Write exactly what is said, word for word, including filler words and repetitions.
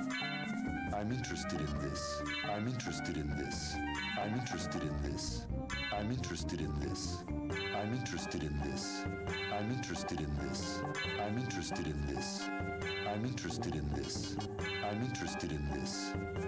I'm interested in this. I'm interested in this. I'm interested in this. I'm interested in this. I'm interested in this. I'm interested in this. I'm interested in this. I'm interested in this. I'm interested in this.